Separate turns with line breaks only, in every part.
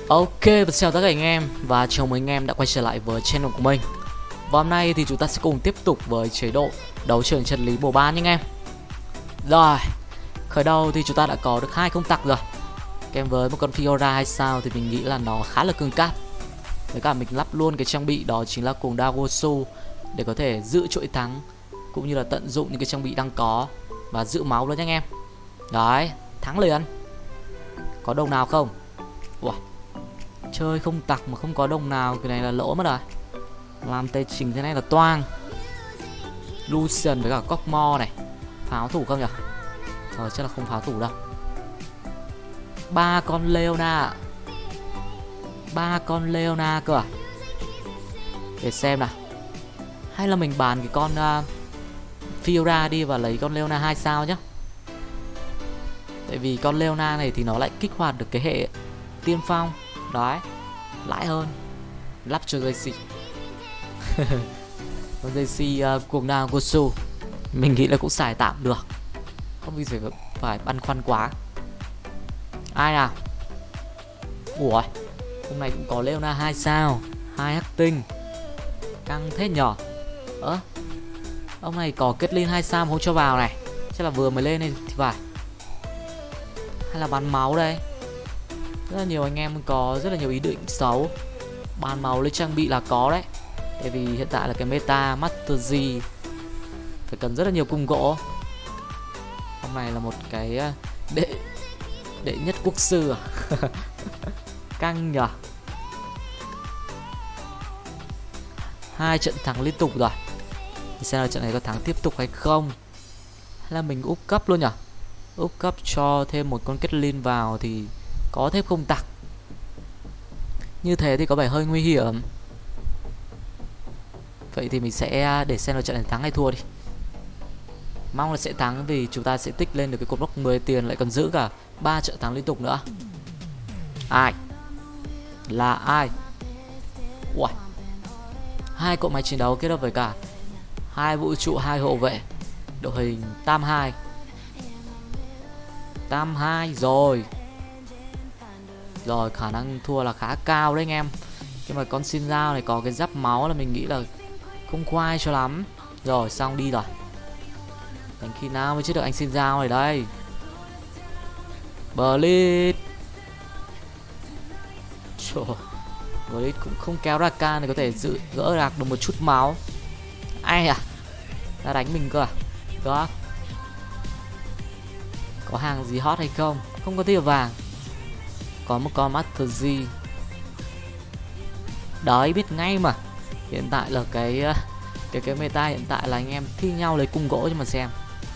Ok, và chào tất cả anh em và chào mừng anh em đã quay trở lại với channel của mình. Và hôm nay thì chúng ta sẽ cùng tiếp tục với chế độ đấu trường chân lý mùa 3 nhé anh em. Rồi, khởi đầu thì chúng ta đã có được 2 công tặc rồi. Kèm với một con Fiora hay sao thì mình nghĩ là nó khá là cứng cáp. Với cả mình lắp luôn cái trang bị đó chính là cuồng đao Gosu để có thể giữ chuỗi thắng cũng như là tận dụng những cái trang bị đang có và giữ máu luôn nhé anh em. Đấy, thắng liền. Có đồng nào không? Ủa, chơi không tặc mà không có đồng nào, cái này là lỗ mất rồi. Làm tê trình thế này là toang. Lucian với cả Cockmore này, pháo thủ không nhỉ? Chắc là không pháo thủ đâu. 3 con Leona, 3 con Leona cơ à? Để xem nào. Hay là mình bán cái con Fiora đi và lấy con Leona 2 sao nhá. Tại vì con Leona này thì nó lại kích hoạt được cái hệ tiên phong. Đấy, lãi hơn. Lắp cho JC. Con JC cuồng đao Gosu mình nghĩ là cũng xài tạm được, không vì phải băn khoăn quá. Ai nào? Ủa, hôm nay cũng có Leona 2 sao, 2 hắc tinh, căng thế nhở. Ông này có kết linh 2 sao mà không cho vào này, chắc là vừa mới lên này thì phải, hay là bán máu đây. Rất là nhiều anh em có rất là nhiều ý định xấu, bán máu lấy trang bị là có đấy. Tại vì hiện tại là cái meta Master Yi phải cần rất là nhiều cung gỗ. Hôm nay là một cái đệ nhất quốc sư à? Căng nhở. 2 trận thắng liên tục rồi, thì xem là trận này có thắng tiếp tục hay không, hay là mình úp cấp luôn nhở. Úp cấp cho thêm một con kết linh vào thì có thêm không tặc. Như thế thì có vẻ hơi nguy hiểm. Vậy thì mình sẽ để xem là trận này thắng hay thua đi. Mong là sẽ thắng vì chúng ta sẽ tích lên được cái cột mốc 10 tiền, lại còn giữ cả 3 trận thắng liên tục nữa. Ai? Là ai? Ui, 2 cỗ máy chiến đấu kết hợp với cả 2 vũ trụ, 2 hộ vệ, đội hình tam 2. Tam 2 rồi. Rồi, khả năng thua là khá cao đấy anh em. Nhưng mà con xin dao này có cái giáp máu là mình nghĩ là không khoai cho lắm. Rồi, xong đi rồi. Đến khi nào mới chết được anh xin dao này đây. Blitz. Trời, Blitz cũng không kéo ra can này có thể gỡ được một chút máu. Ai à? Đã đánh mình cơ à? Đó. Có hàng gì hot hay không? Không có tia vàng. Có một con Master Yi. Đấy, biết ngay mà. Hiện tại là cái meta hiện tại là anh em thi nhau lấy cung gỗ cho mà xem.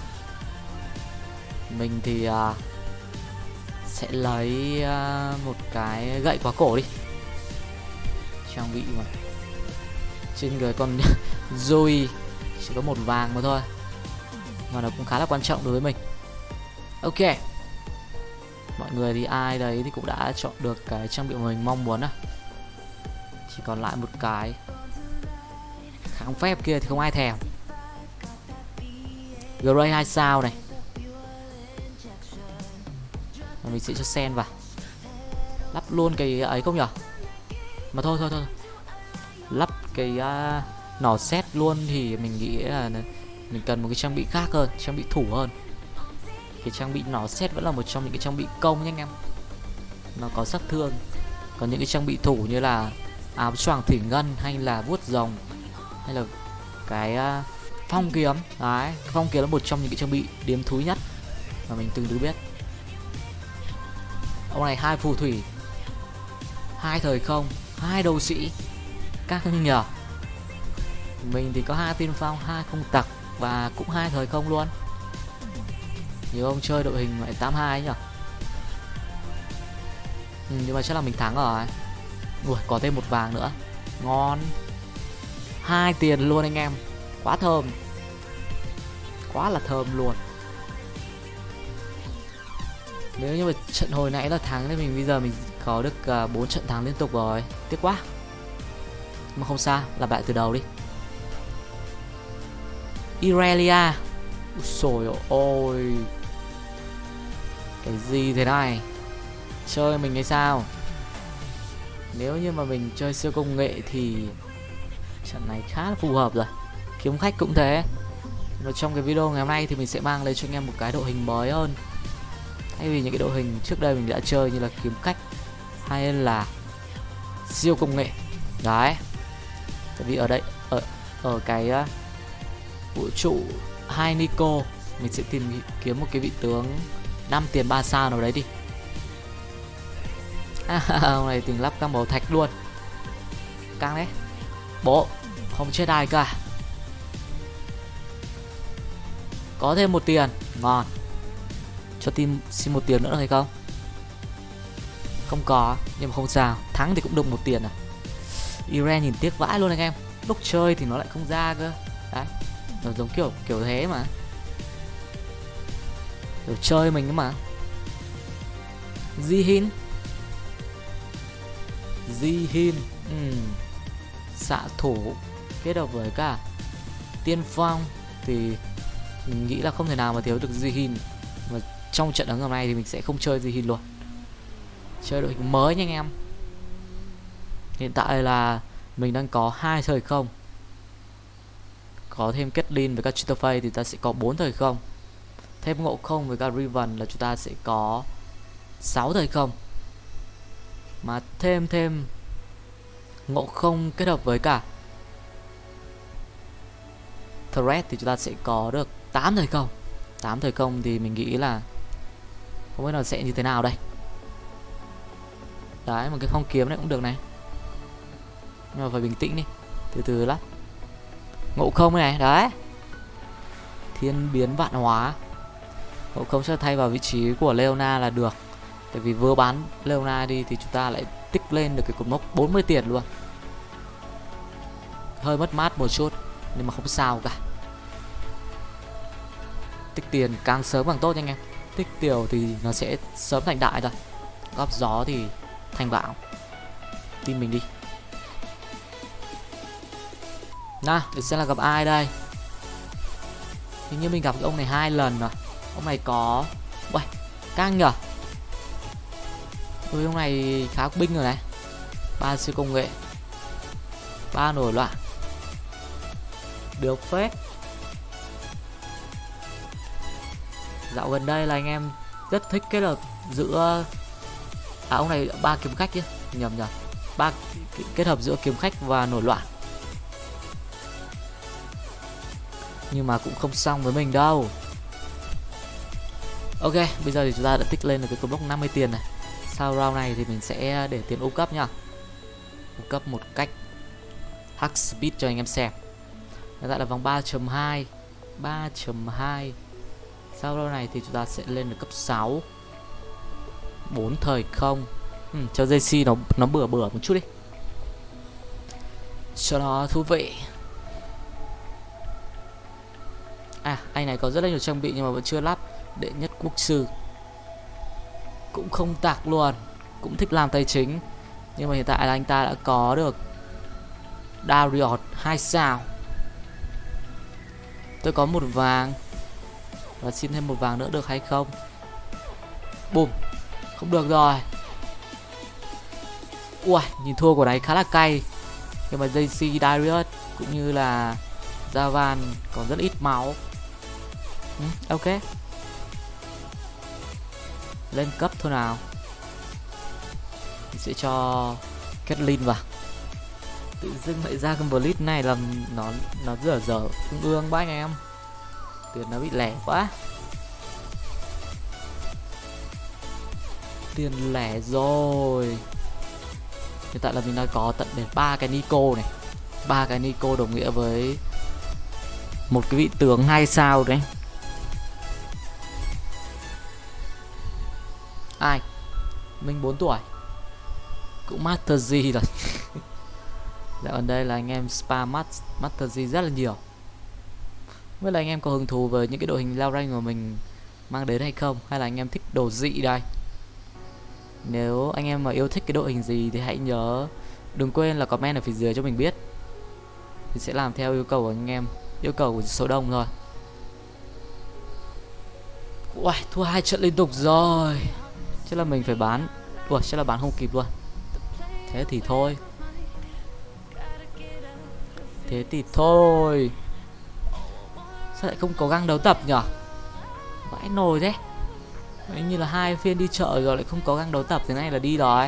Mình thì sẽ lấy một cái gậy quá cổ đi. Trang bị mà trên người con Zoe chỉ có một vàng mà thôi, mà nó cũng khá là quan trọng đối với mình. Ok, mọi người thì ai đấy thì cũng đã chọn được cái trang bị mà mình mong muốn á. Chỉ còn lại một cái kháng phép kia thì không ai thèm. Gray 2 sao này, và mình sẽ cho sen vào. Lắp luôn cái ấy không nhở? Mà thôi, lắp cái nỏ xét luôn thì mình nghĩ là mình cần một cái trang bị khác hơn, trang bị thủ hơn. Cái trang bị nỏ xét vẫn là một trong những cái trang bị công nhé anh em, nó có sát thương. Còn những cái trang bị thủ như là áo choàng thủy ngân, hay là vuốt rồng, hay là cái phong kiếm. Đấy, phong kiếm là một trong những cái trang bị điếm thúi nhất mà mình từng được biết. Ông này 2 phù thủy, 2 thời không, 2 đấu sĩ, căng nhờ. Mình thì có 2 tiên phong, 2 không tặc và cũng 2 thời không luôn. Nhiều ông chơi đội hình lại 82 nhỉ. Nhưng mà chắc là mình thắng rồi. Ui, có thêm một vàng nữa, ngon. 2 tiền luôn anh em, quá thơm, quá là thơm luôn. Nếu như mà trận hồi nãy là thắng thì bây giờ mình có được 4 trận thắng liên tục rồi, tiếc quá. Mà không sao, lặp lại từ đầu đi. Irelia. Ôi ôi, cái gì thế này? Chơi mình hay sao? Nếu như mà mình chơi siêu công nghệ thì trận này khá là phù hợp rồi. Kiếm khách cũng thế. Và trong cái video ngày hôm nay thì mình sẽ mang lên cho anh em một cái đội hình mới hơn, thay vì những cái đội hình trước đây mình đã chơi như là kiếm khách hay là siêu công nghệ. Đấy. Tại vì ở đây ở cái vũ trụ 2 Nico mình sẽ kiếm một cái vị tướng 5 tiền 3 sao nào đấy đi. Hôm nay tìm lắp cam bảo thạch luôn. Căng đấy. Bố, không chết ai cả. Có thêm 1 tiền, ngon. Cho team xin 1 tiền nữa được hay không? Không có, nhưng mà không sao. Thắng thì cũng được 1 tiền à. Iren nhìn tiếc vãi luôn anh em. Lúc chơi thì nó lại không ra cơ. Đấy, nó giống kiểu thế mà. Kiểu chơi mình ấy mà. Jihin. Xạ thủ kết hợp với cả tiên phong thì mình nghĩ là không thể nào mà thiếu được Jihin. Mà trong trận đấu hôm nay thì mình sẽ không chơi Jihin luôn. Chơi đội hình mới nha anh em. Hiện tại là mình đang có 2 thời không. Có thêm Caitlyn với các Cheetah thì ta sẽ có 4 thời không. Thêm Ngộ Không với cả Riven là chúng ta sẽ có 6 thời không. Mà thêm Ngộ Không kết hợp với cả Threat thì chúng ta sẽ có được 8 thời không. 8 thời không thì mình nghĩ là không biết là sẽ như thế nào đây. Đấy, một cái phong kiếm này cũng được này. Nhưng mà phải bình tĩnh đi, từ từ lắm. Ngộ Không này, đấy. Thiên biến vạn hóa. Ngộ Không sẽ thay vào vị trí của Leona là được. Tại vì vừa bán Leona đi thì chúng ta lại tích lên được cái cột mốc 40 tiền luôn. Hơi mất mát một chút, nhưng mà không sao cả. Tích tiền càng sớm càng tốt nha anh em. Tích tiểu thì nó sẽ sớm thành đại rồi. Góp gió thì thành bão. Tin mình đi. Nào, để xem là gặp ai đây. Hình như mình gặp cái ông này 2 lần rồi. Ông này có... Uầy, căng nhở. Ông này khá có binh rồi này. 3 siêu công nghệ, 3 nổi loạn. Được phết. Dạo gần đây là anh em rất thích kết hợp giữa... À, ông này 3 kiếm khách chứ. Nhầm. 3 kết hợp giữa kiếm khách và nổi loạn. Nhưng mà cũng không xong với mình đâu. Ok, bây giờ thì chúng ta đã tích lên được cái cột mốc 50 tiền này. Sau round này thì mình sẽ để tiền ưu cấp nhá. Ưu cấp một cách hack speed cho anh em xem. Hiện tại là vòng 3.2. 3.2. Sau round này thì chúng ta sẽ lên được cấp 6. 4 thời không. Cho JC nó bừa một chút đi, cho nó thú vị. À, anh này có rất là nhiều trang bị nhưng mà vẫn chưa lắp. Đệ nhất quốc sư cũng không tạc luôn. Cũng thích làm tài chính. Nhưng mà hiện tại là anh ta đã có được Darius 2 sao. Tôi có 1 vàng và xin thêm 1 vàng nữa được hay không? Bùm. Không được rồi. Ui, nhìn thua của này khá là cay. Nhưng mà JC, Darius cũng như là Javan còn rất ít máu. Ok, lên cấp thôi nào. Mình sẽ cho Caitlyn vào. Tự dưng lại ra con Blitz này làm nó dở ương ương quá anh em. Tiền nó bị lẻ quá. Tiền lẻ rồi. Hiện tại là mình đã có tận đến 3 cái Nico này. 3 cái Nico đồng nghĩa với một cái vị tướng 2 sao đấy. Ai? Mình 4 tuổi. Cũng Master G rồi. Dạo gần đây là anh em spam Master G rất là nhiều. Với là anh em có hứng thú với những cái đội hình leo rank mà mình mang đến hay không? Hay là anh em thích đồ dị đây? Nếu anh em mà yêu thích cái đội hình gì thì hãy nhớ đừng quên là comment ở phía dưới cho mình biết. Mình sẽ làm theo yêu cầu của anh em, yêu cầu của số đông thôi. Uầy, thua 2 trận liên tục rồi. Chắc là mình phải bán. Ủa, chắc là bán không kịp luôn. Thế thì thôi. Thế thì thôi. Sao lại không có găng đấu tập nhở? Vãi nồi thế. Đấy, như là 2 phiên đi chợ rồi lại không có găng đấu tập, thế này là đi rồi.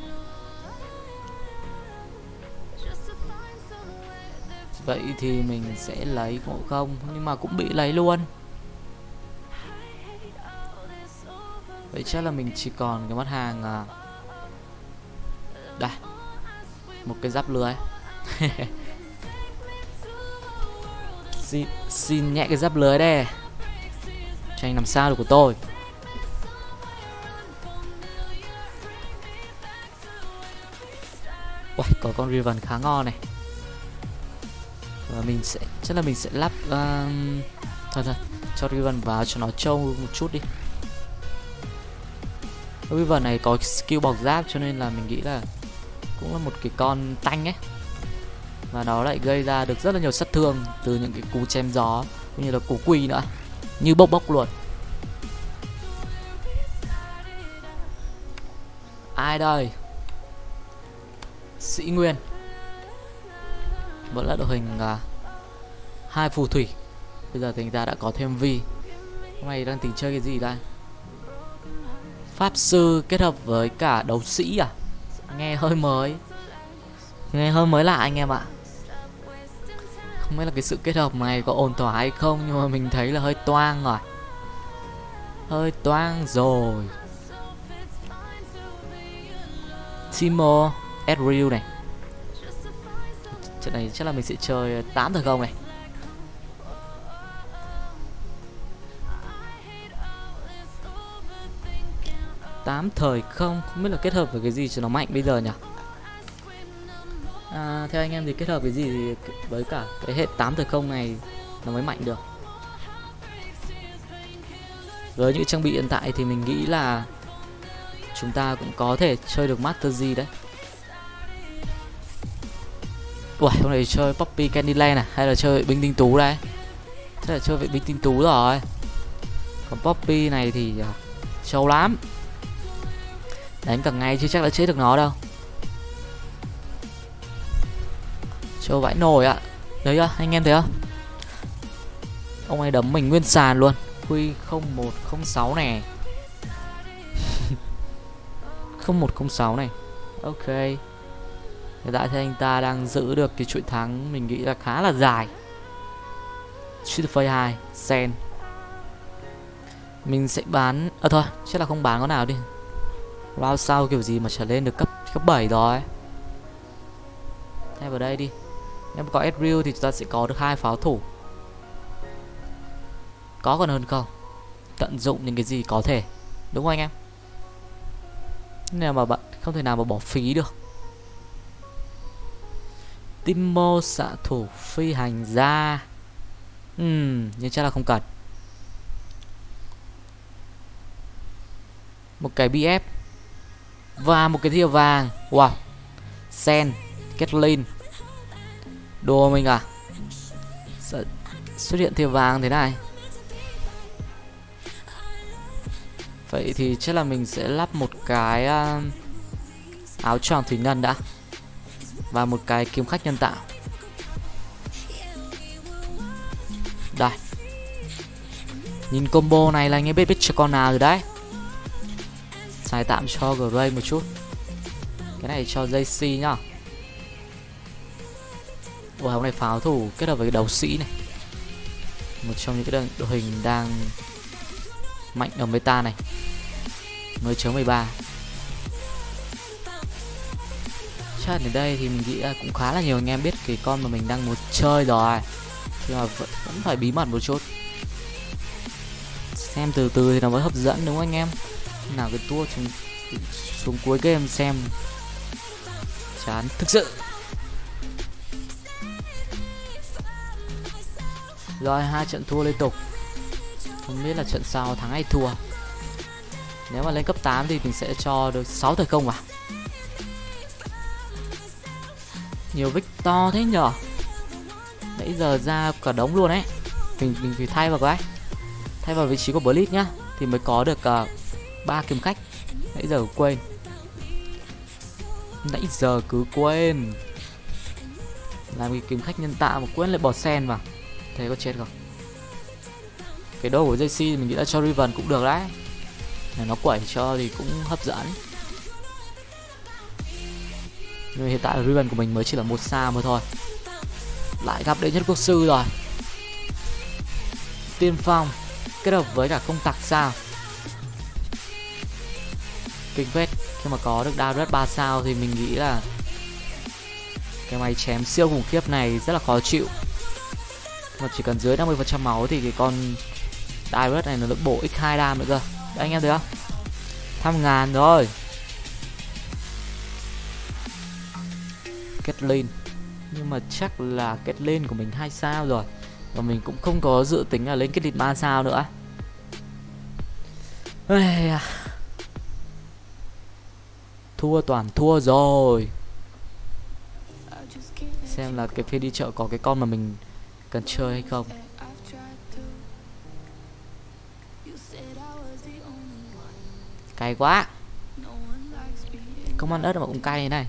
Vậy thì mình sẽ lấy ngộ không, nhưng mà cũng bị lấy luôn. Vậy chắc là mình chỉ còn cái mặt hàng đây, một cái giáp lưới. xin nhẹ cái giáp lưới đây. Cho anh làm sao được của tôi. Uầy, có con Riven khá ngon này. Và mình sẽ chắc là mình sẽ lắp thôi cho Riven vào cho nó trâu một chút đi. Riven này có skill bọc giáp cho nên là mình nghĩ là cũng là một cái con tanh ấy, và nó lại gây ra được rất là nhiều sát thương từ những cái cú chém gió cũng như là cú quỳ nữa, như bốc luôn. Ai đây? Sĩ Nguyên. Vẫn là đội hình 2 phù thủy. Bây giờ thì người ta đã có thêm Vi. Hôm nay đang tính chơi cái gì đây? Pháp sư kết hợp với cả đấu sĩ à? Nghe hơi mới. Nghe hơi mới lạ anh em ạ. Không biết là cái sự kết hợp này có ổn thỏa hay không, nhưng mà mình thấy là hơi toang rồi. Hơi toang rồi. Timo, Ezreal này. Trận này chắc là mình sẽ chơi 8 thời không này. Thời không biết là kết hợp với cái gì cho nó mạnh bây giờ nhỉ? Theo anh em thì kết hợp cái gì thì với cả cái hệ 8 thời không này nó mới mạnh được. Với những trang bị hiện tại thì mình nghĩ là chúng ta cũng có thể chơi được Master Yi đấy. Ui, hôm nay chơi Poppy Candyland à? Hay là chơi binh tinh tú đây? Chắc là chơi vệ binh tinh tú rồi. Còn Poppy này thì trâu lắm. Đánh cả ngày chứ chắc đã chết được nó đâu. Trâu vãi nồi ạ. Đấy á, anh em thấy không? Ông ấy đấm mình nguyên sàn luôn. Quy 0106 này. 0106 này. Ok. Hiện tại thì anh ta đang giữ được cái chuỗi thắng mình nghĩ là khá là dài. Street Fighter 2 Sen. Mình sẽ bán thôi, chắc là không bán con nào đi. Round sau kiểu gì mà trở lên được cấp 7 rồi. Thay vào đây đi. Nếu mà có Ezreal thì chúng ta sẽ có được 2 pháo thủ. Có còn hơn không? Tận dụng những cái gì có thể. Đúng không anh em? Nên mà bạn không thể nào mà bỏ phí được. Timo xạ thủ phi hành gia. Nhưng chắc là không cần. Một cái BF và một cái thìa vàng. Wow. Sen, Kathleen. Đùa mình à? Sợ xuất hiện thìa vàng thế này. Vậy thì chắc là mình sẽ lắp một cái áo choàng thủy ngân đã. Và một cái kiếm khách nhân tạo. Đây. Nhìn combo này là anh ấy biết cho con nào rồi đấy. Xài tạm cho Gray một chút. Cái này cho JC nhá. Ủa, hôm nay pháo thủ kết hợp với cái đấu sĩ này. Một trong những cái đội hình đang mạnh ở meta này. 10.13. Chắc đến đây thì mình nghĩ là cũng khá là nhiều anh em biết cái con mà mình đang muốn chơi rồi. Nhưng mà vẫn phải bí mật một chút. Xem từ từ thì nó mới hấp dẫn đúng không anh em? Nào cái tour xuống cuối game xem. Chán thực sự. Rồi 2 trận thua liên tục. Không biết là trận sau thắng hay thua. Nếu mà lên cấp 8 thì mình sẽ cho được 6 thời không à? Nhiều Victor thế nhở? Nãy giờ ra cả đống luôn ấy. Mình phải thay vào cái. Thay vào vị trí của Blitz nhá. Thì mới có được 3 kiếm khách. Nãy giờ quên. Nãy giờ cứ quên. Làm cái kiếm khách nhân tạo mà quên lại bỏ sen vào. Thế có chết không? Cái đồ của JC mình nghĩ là cho Riven cũng được đấy. Này nó quẩy cho thì cũng hấp dẫn. Nhưng hiện tại Riven của mình mới chỉ là 1 sao mà thôi. Lại gặp đệ nhất quốc sư rồi. Tiên phong kết hợp với cả công tặc sao? Kinh phết. Khi mà có được Darius 3 sao thì mình nghĩ là cái máy chém siêu khủng khiếp này rất là khó chịu. Mà chỉ cần dưới 50% máu thì cái con Darius này nó được bổ x2 đam nữa cơ. Đấy anh em thấy không? 5.000 rồi. Caitlyn. Nhưng mà chắc là Caitlyn của mình 2 sao rồi. Và mình cũng không có dự tính là lên Caitlyn 3 sao nữa. Thua toàn thua rồi. Xem là cái phiên đi chợ có cái con mà mình cần chơi hay không. Cay quá. Không ăn ớt mà cũng cay này.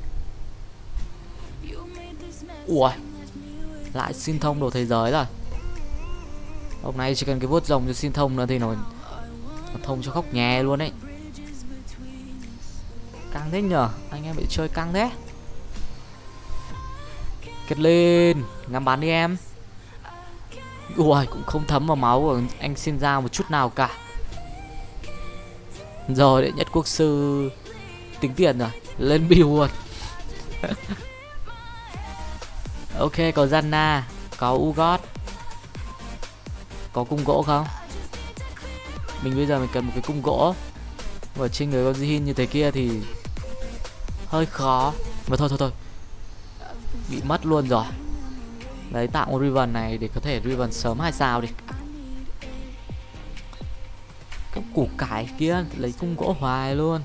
Ủa, lại xin thông đồ thế giới rồi. Hôm nay chỉ cần cái vuốt rồng cho xin thông nữa thì nó thông cho khóc nhè luôn đấy. Căng thế nhờ, anh em bị chơi căng thế. Kết lên, ngắm bắn đi em. Ui, cũng không thấm vào máu của anh xin ra một chút nào cả. Rồi đệ nhất quốc sư tính tiền rồi, lên bill luôn. Ok, có Zanna, có Ugot. Có cung gỗ không? Mình bây giờ mình cần một cái cung gỗ. Và trên người con Jihin như thế kia thì hơi khó. Mà thôi bị mất luôn rồi. Đấy, tạo một Riven này để có thể Riven sớm 2 sao đi. Cái củ cải kia lấy cung gỗ hoài luôn.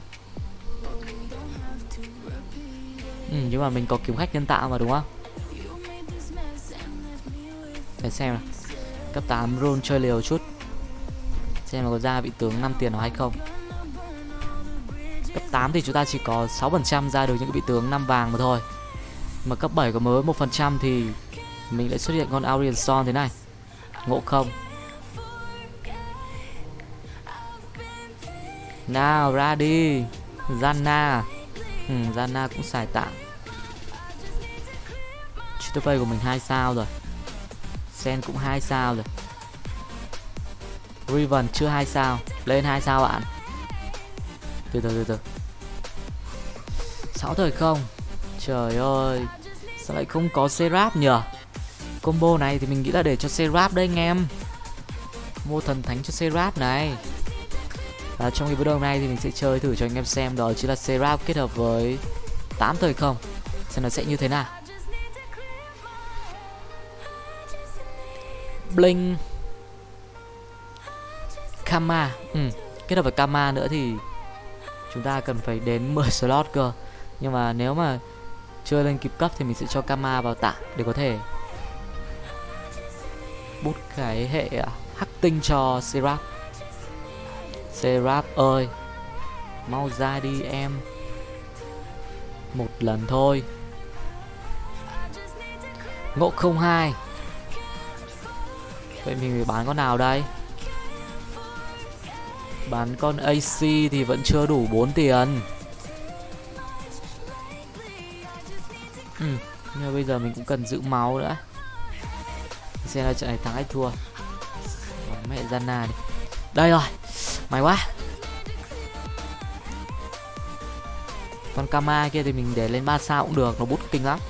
Nhưng mà mình có kiếm khách nhân tạo mà đúng không? Để xem nào. Cấp 8 rune chơi liều chút. Xem là có ra vị tướng 5 tiền nào hay không. Cấp 8 thì chúng ta chỉ có 6% ra được những cái vị tướng 5 vàng mà thôi. Mà cấp 7 có mới 1% thì mình lại xuất hiện con Aurian Son thế này. Ngộ không? Nào ra đi. Zanna. Zanna cũng xài tạm. Chittervay của mình 2 sao rồi. Sen cũng 2 sao rồi. Riven chưa 2 sao. Lên 2 sao bạn. Từ từ 6 thời không. Trời ơi, sao lại không có Seraph nhờ? Combo này thì mình nghĩ là để cho Seraph đấy anh em. Mua thần thánh cho Seraph này. Và trong cái video này thì mình sẽ chơi thử cho anh em xem. Đó chính là Seraph kết hợp với 8 thời không. Xem nó sẽ như thế nào. Blink Kama. Kết hợp với Kama nữa thì chúng ta cần phải đến 10 slot cơ. Nhưng mà nếu mà chưa lên kịp cấp thì mình sẽ cho Kama vào tạm để có thể bút cái hệ hắc tinh cho Seraph. Seraph ơi, mau ra đi em. Một lần thôi. Ngộ 02. Vậy mình phải bán con nào đây? Bán con AC thì vẫn chưa đủ 4 tiền. Nhưng mà bây giờ mình cũng cần giữ máu nữa. Xem là trận này thắng hay thua. Mẹ Zanna đi. Đây rồi. May quá. Con Kama kia thì mình để lên 3 sao cũng được. Nó bút kinh lắm.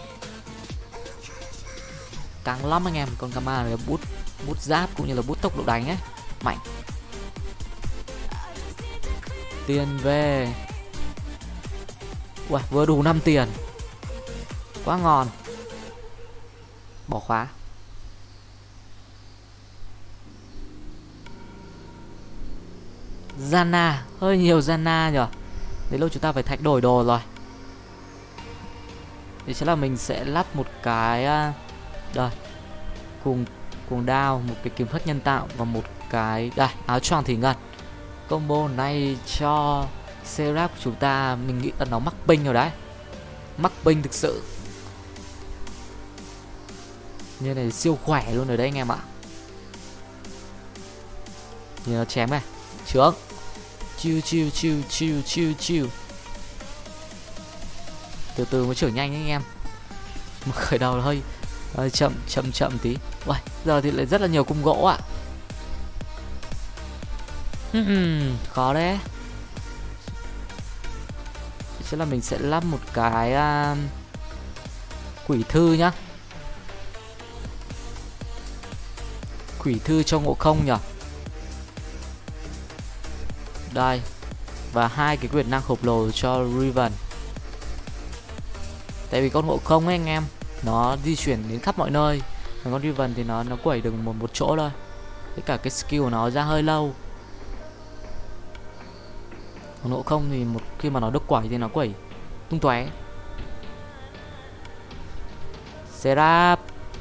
Căng lắm anh em. Con Kama này là bút giáp cũng như là bút tốc độ đánh ấy. Mạnh. Tiền về. Ui, vừa đủ 5 tiền. Quá ngon. Bỏ khóa. Zanna, hơi nhiều Zanna nhở. Đến lúc chúng ta phải thay đổi đồ rồi. Thì chắc là mình sẽ lắp một cái đây. Cuồng đao, một cái kiếm khách nhân tạo và một cái đây, áo choàng thủy ngân. Combo này cho Seraph của chúng ta mình nghĩ là nó mắc ping rồi đấy. Mắc ping thực sự. Như này siêu khỏe luôn rồi đấy anh em ạ. Nhìn nó chém này. Trướng. Chiu. Từ từ mới trưởng nhanh anh em. Mà khởi đầu là hơi chậm tí. Uầy, giờ thì lại rất là nhiều cung gỗ ạ. Khó đấy. Chắc là mình sẽ lắp một cái quỷ thư nhá. Quỷ thư cho Ngộ Không nhỉ. Đây. Và 2 cái quyền năng khổng lồ cho Riven. Tại vì con Ngộ Không ấy anh em, nó di chuyển đến khắp mọi nơi. Còn con Riven thì nó quẩy được một chỗ thôi. Với cả cái skill của nó ra hơi lâu. Còn Ngộ Không thì khi mà nó được quẩy thì nó quẩy tung tóe. Seraph.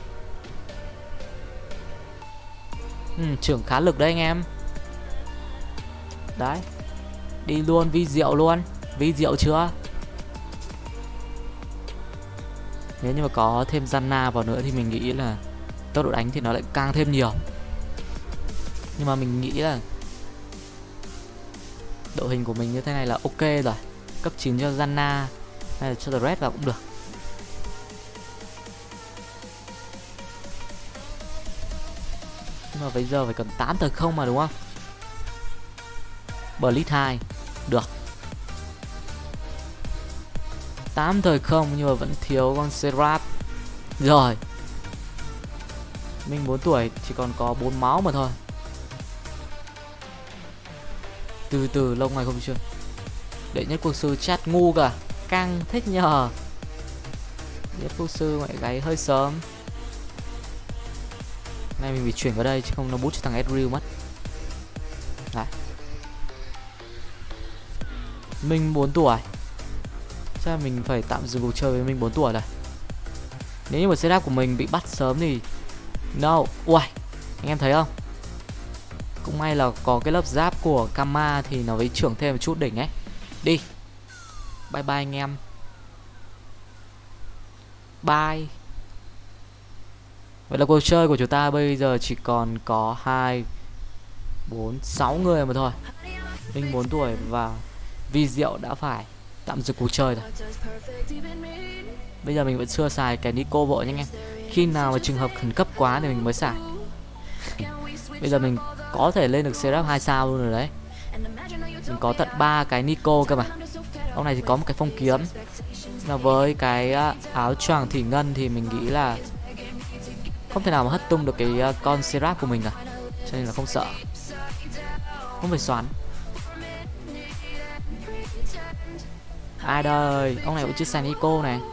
Trưởng khá lực đấy anh em. Đấy. Đi luôn, vi diệu luôn. Vi diệu chưa? Nếu như mà có thêm Zanna vào nữa thì mình nghĩ là tốc độ đánh thì nó lại càng thêm nhiều. Nhưng mà mình nghĩ là đội hình của mình như thế này là ok rồi. Cấp 9 cho Zanna hay là cho The Red vào cũng được. Nhưng mà bây giờ phải cần 8 tờ không mà đúng không? Blitz 2 được. 8 thời không nhưng mà vẫn thiếu con Seraph. Rồi. Mình 4 tuổi chỉ còn có 4 máu mà thôi. Từ từ lâu ngày không chưa. Đệ nhất quốc sư chat ngu cả. Căng thích nhờ. Đệ nhất quốc sư mẹ gáy hơi sớm. Nay mình bị chuyển vào đây chứ không nó bút cho thằng Ezreal mất. Đấy. Mình 4 tuổi. Chắc mình phải tạm dừng cuộc chơi với mình 4 tuổi rồi. Nếu như mà setup của mình bị bắt sớm thì no. Uầy, anh em thấy không? Cũng may là có cái lớp giáp của Kama thì nó mới trưởng thêm một chút đỉnh ấy. Đi. Bye bye anh em. Bye. Vậy là cuộc chơi của chúng ta bây giờ chỉ còn có 2 4 6 người mà thôi. Mình 4 tuổi và Vi Diệu đã phải tạm dừng cuộc chơi rồi. Bây giờ mình vẫn chưa xài cái Nico vội nha anh em. Khi nào mà trường hợp khẩn cấp quá thì mình mới xài. Bây giờ mình có thể lên được Seraph 2 sao luôn rồi đấy. Mình có tận 3 cái Nico cơ mà. Ông này thì có một cái phong kiếm. Mà với cái áo choàng thủy ngân thì mình nghĩ là không thể nào mà hất tung được cái con Seraph của mình cả. Cho nên là không sợ. Không phải xoắn. Ai đời, ông này cũng chưa xài Nico này.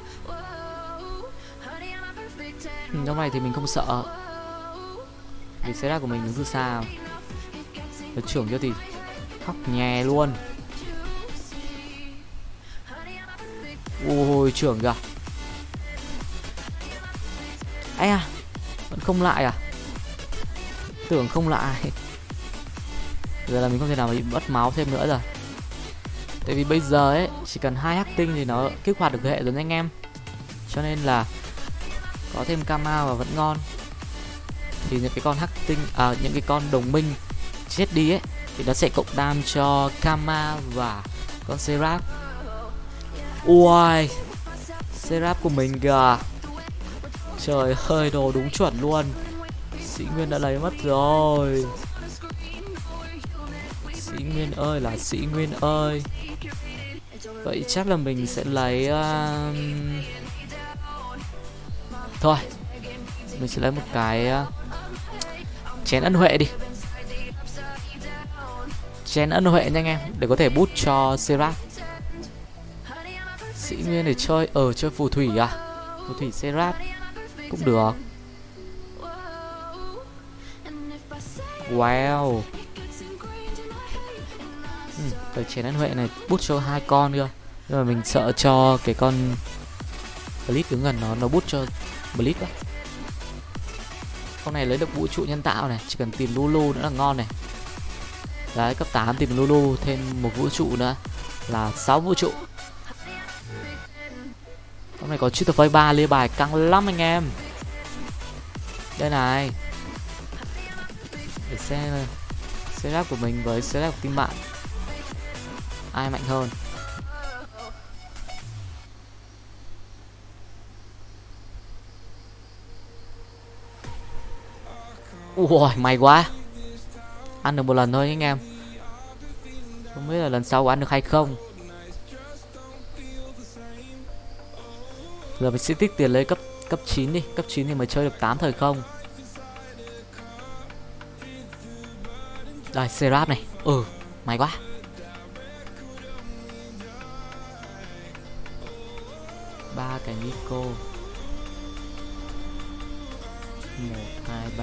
Trong này thì mình không sợ. Vì Seraph của mình đứng từ xa. Nó trưởng cho thì khóc nhè luôn. Ôi trưởng kìa. Ây à, vẫn không lại à? Tưởng không lại. Giờ là mình không thể nào mà bị mất máu thêm nữa rồi. Tại vì bây giờ ấy chỉ cần 2 hắc tinh thì nó kích hoạt được hệ rồi anh em. Cho nên là có thêm Kama và vẫn ngon. Thì những cái con hắc tinh những cái con đồng minh chết đi ấy thì nó sẽ cộng đam cho Kama và con Seraph. Ui, Seraph của mình kìa. Trời ơi, đồ đúng chuẩn luôn. Sĩ Nguyên đã lấy mất rồi. Sĩ Nguyên ơi là Sĩ Nguyên ơi. Vậy chắc là mình sẽ lấy thôi, mình sẽ lấy một cái chén ân huệ đi. Chén ân huệ nha anh em. Để có thể boost cho Seraph. Sĩ Nguyên để chơi chơi phù thủy à? Phù thủy Seraph cũng được. Wow. Cái chén ân huệ này boost cho 2 con cơ. Nhưng mà mình sợ cho cái con Blitz đứng gần nó boost cho Blitz quá. Con này lấy được vũ trụ nhân tạo này, chỉ cần tìm Lulu nữa là ngon này. Đấy, cấp 8 tìm Lulu thêm một vũ trụ nữa là 6 vũ trụ. Hôm nay có Cheater Phase 3 lia bài căng lắm anh em. Đây này, để xem setup của mình với setup của team bạn ai mạnh hơn. Ui, may quá. Ăn được một lần thôi anh em. Không biết là lần sau có ăn được hay không. Giờ mình sẽ tích tiền lấy cấp 9 đi. Cấp 9 thì mới chơi được 8 thời không. Đây, Serap này. May quá. Ba cái Nico. 1, 2, 3.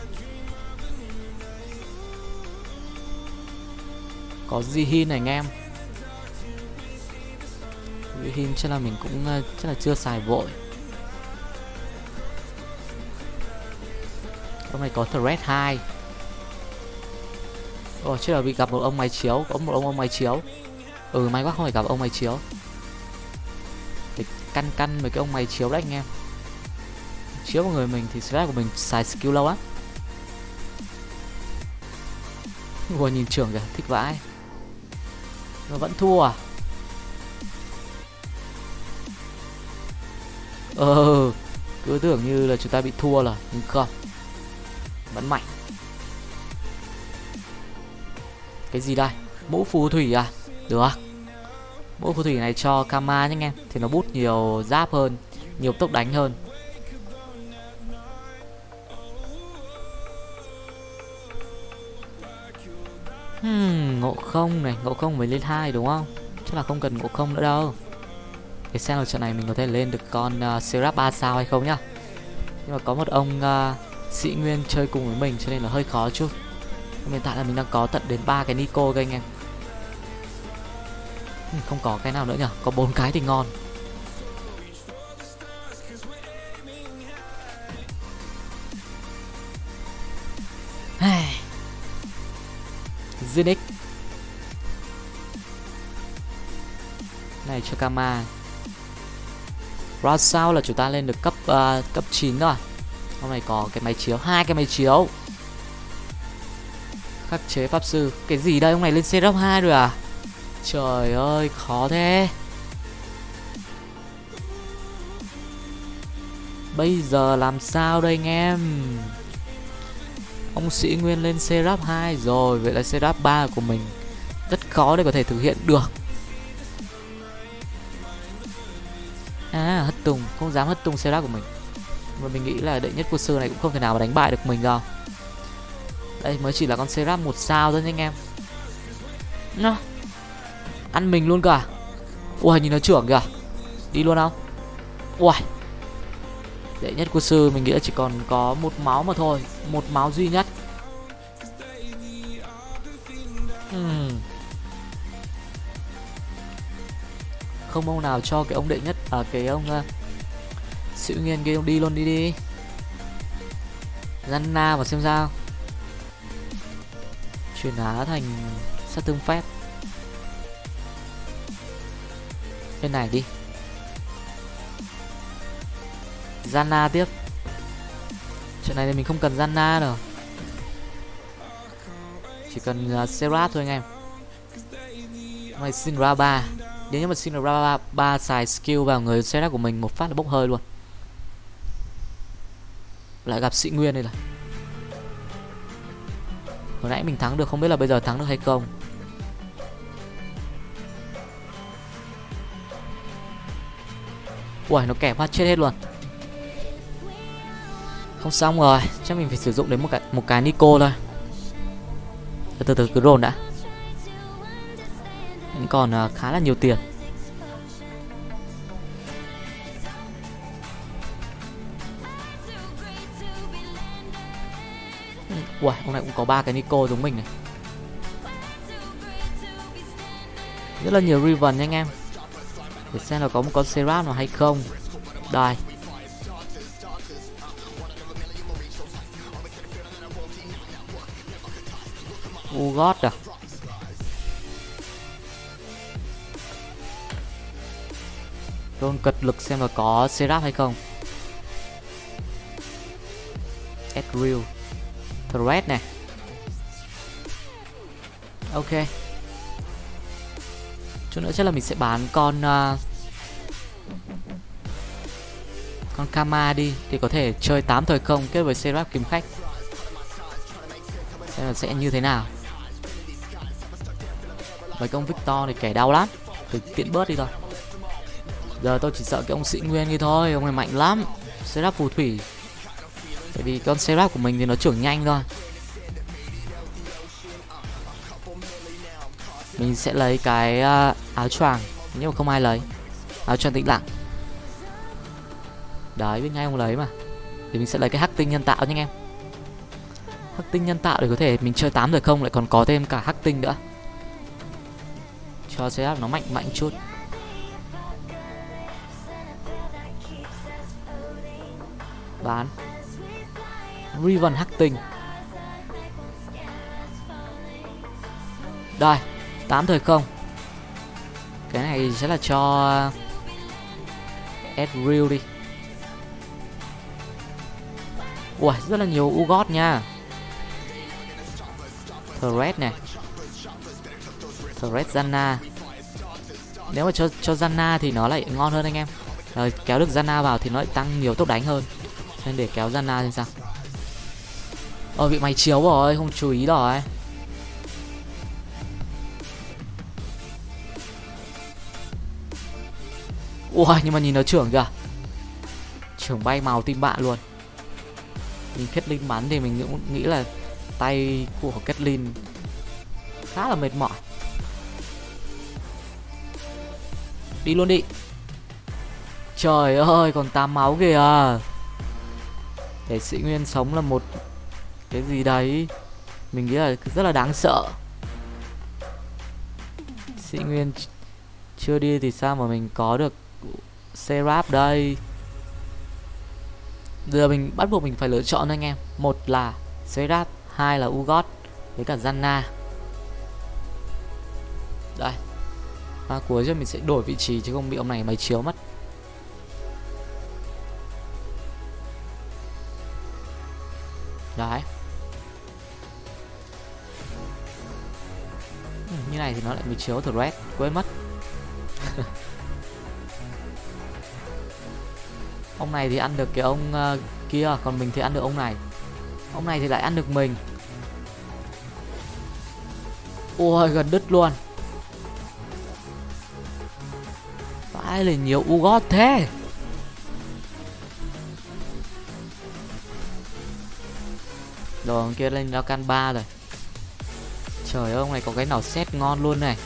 Có Jihin này anh em. Jihin chắc là mình cũng chắc là chưa xài vội. Hôm nay có Thread 2. Chắc là bị gặp một ông máy chiếu. Có một ông máy chiếu. May quá không phải gặp ông máy chiếu. Để căn mấy cái ông máy chiếu đấy anh em. Chiếu vào người mình thì slide của mình xài skill lâu lắm. Ủa nhìn trưởng kìa, thích vãi. Nó vẫn thua à? Cứ tưởng như là chúng ta bị thua rồi, nhưng không. Vẫn mạnh. Cái gì đây? Mũ phù thủy à? Được. Mũ phù thủy này cho Kama nhé anh em. Thì nó bút nhiều giáp hơn, nhiều tốc đánh hơn. Ngộ không này, ngộ không mới lên 2 đúng không? Chắc là không cần ngộ không nữa đâu. Để xem là trận này mình có thể lên được con Serap 3 sao hay không nhá. Nhưng mà có một ông sĩ Nguyên chơi cùng với mình cho nên là hơi khó chút. Hiện tại là mình đang có tận đến 3 cái Nico cơ anh em. Không có cái nào nữa nhỉ? Có 4 cái thì ngon. Zinix này cho Kama. Round sau là chúng ta lên được cấp 9 rồi. Hôm nay có cái máy chiếu, 2 cái máy chiếu. Khắc chế pháp sư. Cái gì đây, ông này lên Serap 2 rồi à? Trời ơi, khó thế. Bây giờ làm sao đây anh em? Ông sĩ Nguyên lên Serap 2 rồi. Vậy là Serap 3 của mình rất khó để có thể thực hiện được. Hất tung, không dám hất tung Serap của mình. Mà mình nghĩ là đệ nhất quốc sư này cũng không thể nào mà đánh bại được mình đâu. Đây mới chỉ là con Serap 1 sao thôi anh em. Nó ăn mình luôn cả. Ui nhìn nó trưởng kìa. Đi luôn không? Ui. Đệ nhất quốc sư mình nghĩ là chỉ còn có 1 máu mà thôi. 1 máu duy nhất. Không ông nào cho cái ông đệ nhất cái ông sĩ Nguyên kia đi luôn, đi. Zanna vào xem sao. Chuyển hóa thành sát thương phép. Bên này đi. Zanna tiếp. Chuyện này thì mình không cần Zanna đâu. Chỉ cần Serap thôi anh em. Mày Syndra 3. Nếu như mà Syndra 3 xài skill vào người Serap của mình một phát là bốc hơi luôn. Lại gặp sĩ Nguyên đây là. Hồi nãy mình thắng được, không biết là bây giờ thắng được hay không. Ui nó kẹp phát chết hết luôn. Không xong rồi, chắc mình phải sử dụng đến một cái Nico thôi. Từ từ cứ roll đã. Mình còn khá là nhiều tiền. Ui, ông này cũng có 3 cái Nico giống mình này. Rất là nhiều Riven nha anh em. Để xem là có một con Serap nào hay không. Đây. Ugot à. Ron cật lực xem là có Seraph hay không. Ezreal, Thread này. Ok. Chút nữa chắc là mình sẽ bán con Kama đi thì có thể chơi 8 thời không kết với Seraph kiếm khách. Xem là sẽ như thế nào. Mấy con Victor thì kẻ đau lắm, thì tiện bớt đi thôi. Giờ tôi chỉ sợ cái ông Sĩ Nguyên kia thôi, ông này mạnh lắm. Seraph phù thủy. Tại vì con Seraph của mình thì nó trưởng nhanh thôi. Mình sẽ lấy cái áo choàng, nhưng mà không ai lấy. Áo choàng tĩnh lặng. Đấy, biết ngay không lấy mà. Thì mình sẽ lấy cái hắc tinh nhân tạo nha anh em. Hắc tinh nhân tạo để có thể mình chơi 8 thời không lại còn có thêm cả hắc tinh nữa. Cho Seraph nó mạnh mạnh chút. Bán Riven hắc tinh. Đây, 8 thời không. Cái này sẽ là cho Ezreal đi. Ui, rất là nhiều Ugot nha. Thread này, Thread Zanna. Nếu mà cho Zanna thì nó lại ngon hơn anh em. Kéo được Zanna vào thì nó lại tăng nhiều tốc đánh hơn. Nên để kéo Zanna xem sao. Bị máy chiếu rồi, không chú ý rồi. Ui, nhưng mà nhìn nó trưởng kìa. Trưởng bay màu tim bạn luôn. Mình Caitlyn bắn thì mình cũng nghĩ là tay của Caitlyn khá là mệt mỏi. Đi luôn đi. Trời ơi, còn 8 máu kìa. Để Sĩ Nguyên sống là một cái gì đấy mình nghĩ là rất là đáng sợ. Sĩ Nguyên chưa đi thì sao mà mình có được Seraph đây. Giờ mình bắt buộc mình phải lựa chọn anh em. Một là Seraph, hai là Ugot với cả Zanna. Đây, pha cuối cho mình sẽ đổi vị trí chứ không bị ông này máy chiếu mất. Đấy. Như này thì nó lại bị chiếu Thread, quên mất. Ông này thì ăn được cái ông kia, còn mình thì ăn được ông này. Ông này thì lại ăn được mình. Ôi, gần đứt luôn. Vãi là nhiều Ugot thế. Rồi ông kia lên Rakan 3 rồi. Trời ơi, ông này có cái nào set ngon luôn này.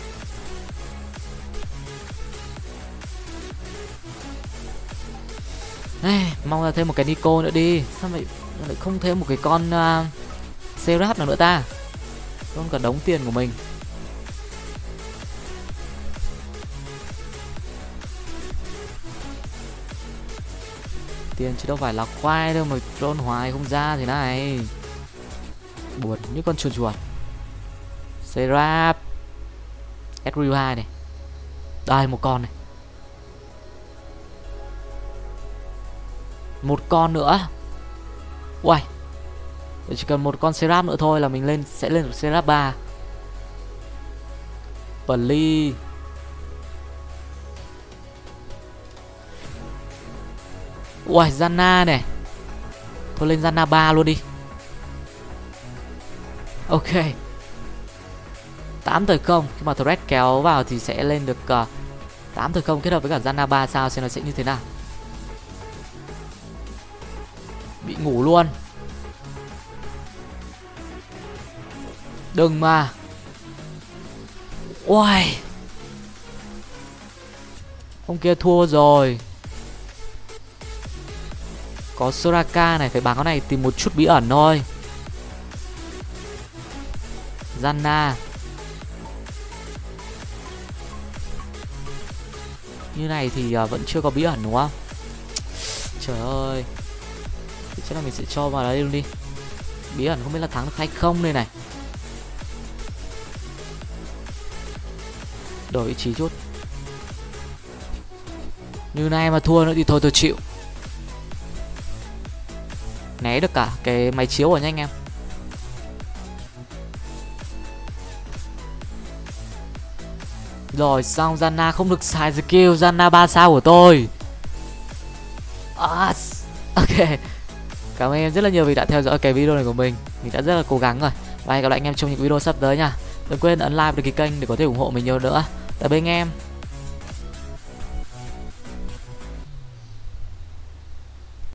Mong là thêm một cái Nico nữa đi. Sao lại không thêm một cái con Seraph nào nữa ta. Không cả đống tiền của mình. Tiền chứ đâu phải là khoai đâu mà trôn hoài không ra thế này. Buồn như con chuột chuột. Seraph, Ezreal 2 này. Đây, một con này. Một con nữa. Uầy, chỉ cần một con Seraph nữa thôi là mình sẽ lên được Seraph 3. Pli. Uầy, Zanna này. Thôi lên Zanna 3 luôn đi. Ok. 8 thời không. Khi mà Thread kéo vào thì sẽ lên được 8 thời không kết hợp với cả Zanna 3 sao xem nó sẽ như thế nào. Bị ngủ luôn. Đừng mà. Uầy, ông kia thua rồi. Có Soraka này, phải bán con này tìm một chút bí ẩn thôi. Zanna. Như này thì vẫn chưa có bí ẩn đúng không? Trời ơi. Thì chắc là mình sẽ cho vào đây luôn đi. Bí ẩn không biết là thắng được hay không đây này. Đổi vị trí chút. Như này mà thua nữa thì thôi tôi chịu. Né được cả cái máy chiếu rồi nha anh em. Rồi xong, Zanna không được xài skill. Zanna 3 sao của tôi. Ok. Cảm ơn em rất là nhiều vì đã theo dõi cái video này của mình. Mình đã rất là cố gắng rồi. Và hẹn gặp lại anh em trong những video sắp tới nha. Đừng quên ấn like và đăng ký kênh để có thể ủng hộ mình nhiều nữa. Tạm biệt anh em.